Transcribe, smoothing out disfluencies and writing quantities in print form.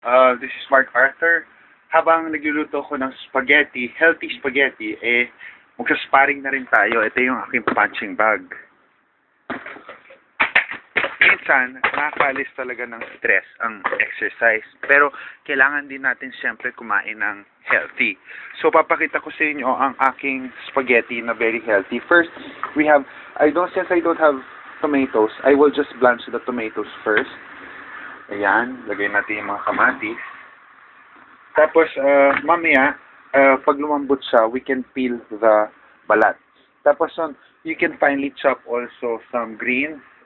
This is Mark Arthur. Habang nagluluto ko ng spaghetti, healthy spaghetti, magsa-sparring na rin tayo. Ito yung aking punching bag. Minsan, nakakalis talaga ng stress ang exercise. Pero, kailangan din natin siyempre kumain ng healthy. So, papakita ko sa inyo ang aking spaghetti na very healthy. First, since I don't have tomatoes, I will just blanch the tomatoes first. Ayan, lagay natin yung mga kamatis. Tapos, mamaya, pag lumambot siya, we can peel the balat. Tapos, you can finely chop also some green